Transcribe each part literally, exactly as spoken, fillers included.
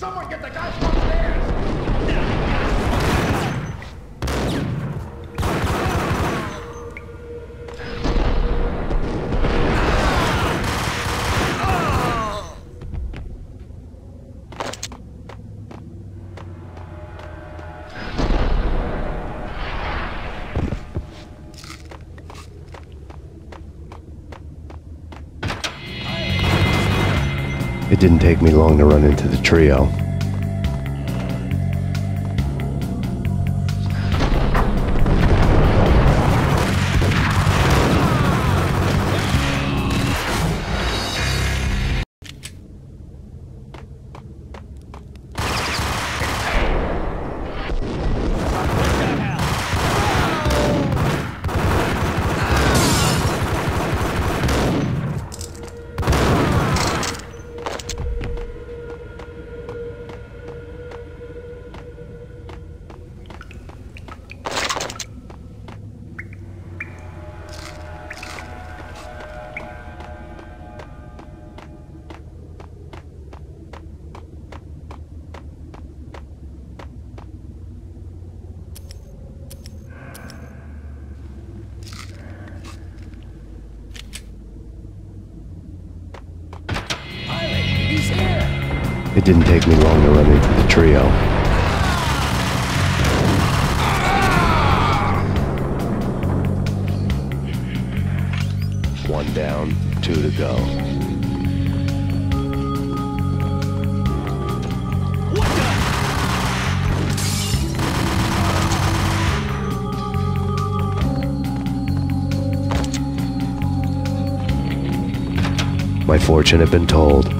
Someone get the guys upstairs! It didn't take me long to run into the trio. It didn't take me long to run into the trio. One down, two to go. What the? My fortune had been told.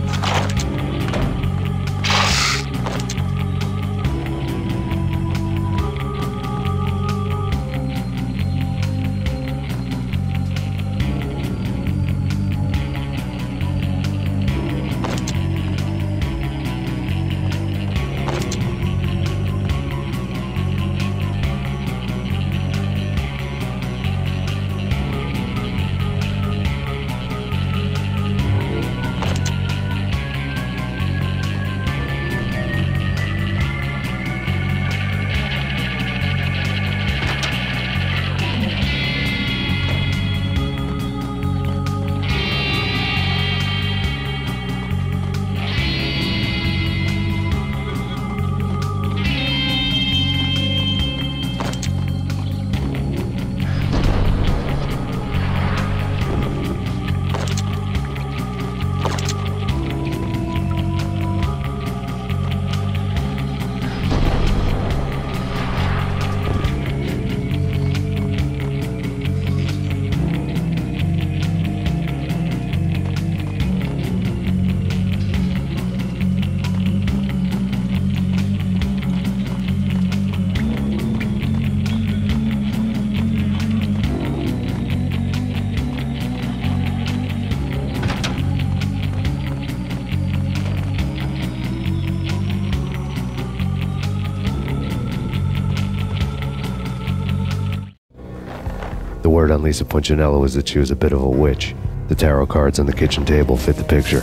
The word on Lisa Punchinello was that she was a bit of a witch. The tarot cards on the kitchen table fit the picture.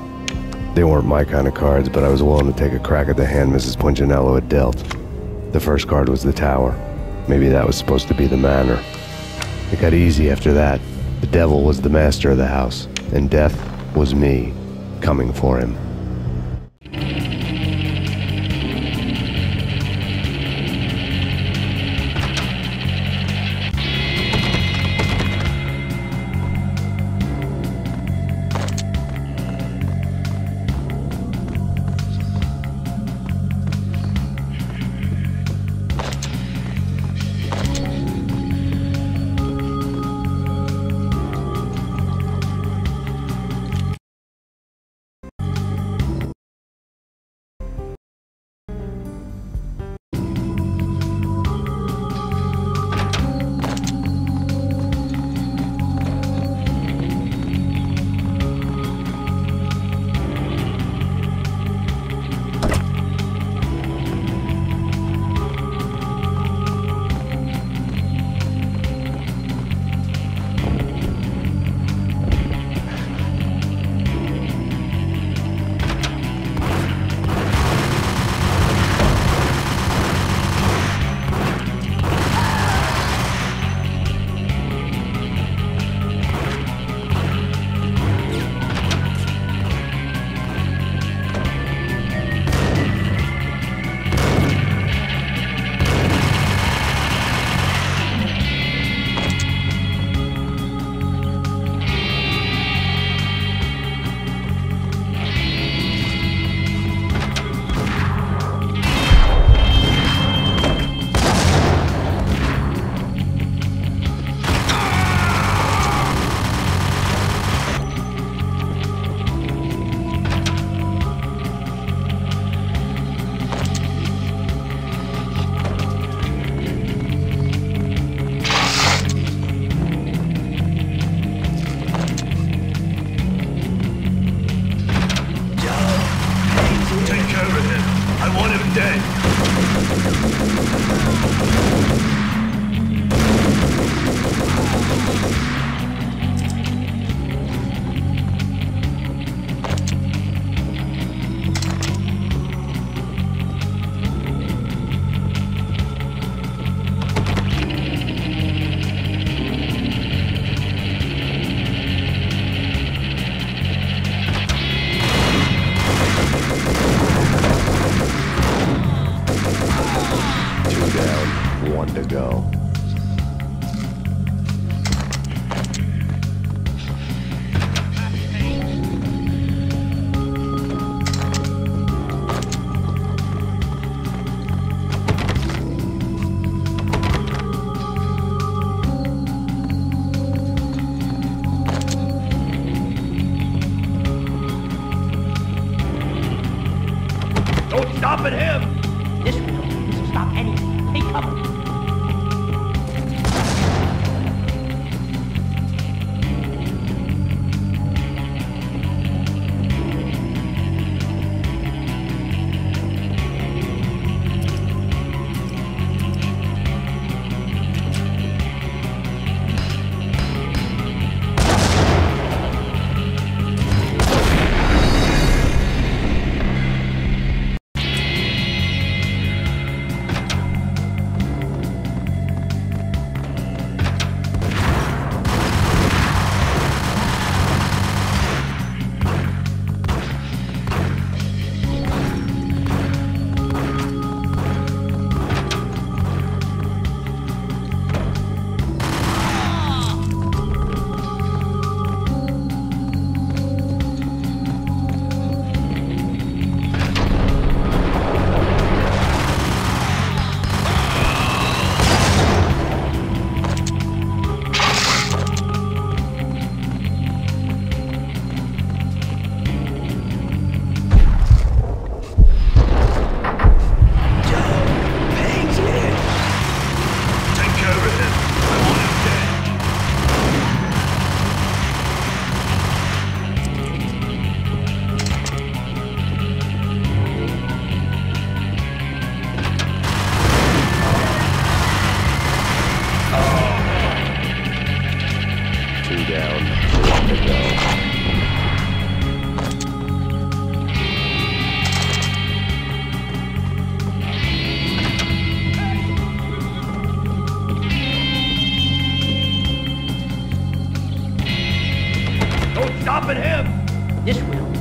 They weren't my kind of cards, but I was willing to take a crack at the hand Missus Punchinello had dealt. The first card was the tower. Maybe that was supposed to be the manor. It got easy after that. The devil was the master of the house, and death was me, coming for him. One to go. Don't stop at him! This will stop anything. Take cover. Don't stop at him! This will